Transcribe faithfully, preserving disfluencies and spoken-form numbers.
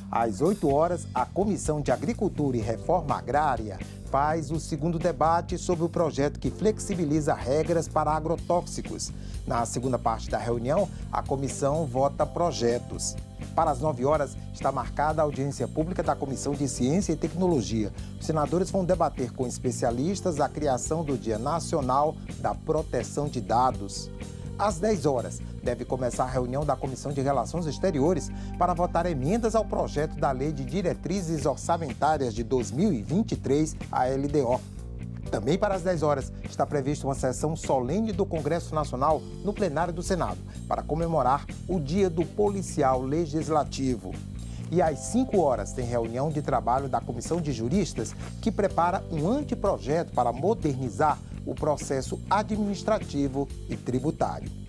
Às oito horas, a Comissão de Agricultura e Reforma Agrária faz o segundo debate sobre o projeto que flexibiliza regras para agrotóxicos. Na segunda parte da reunião, a comissão vota projetos. Para as nove horas, está marcada a audiência pública da Comissão de Ciência e Tecnologia. Os senadores vão debater com especialistas a criação do Dia Nacional da Proteção de Dados. Às dez horas, deve começar a reunião da Comissão de Relações Exteriores para votar emendas ao projeto da Lei de Diretrizes Orçamentárias de dois mil e vinte e três, a L D O. Também para as dez horas, está prevista uma sessão solene do Congresso Nacional no plenário do Senado, para comemorar o Dia do Policial Legislativo. E às cinco horas tem reunião de trabalho da Comissão de Juristas, que prepara um anteprojeto para modernizar o processo administrativo e tributário.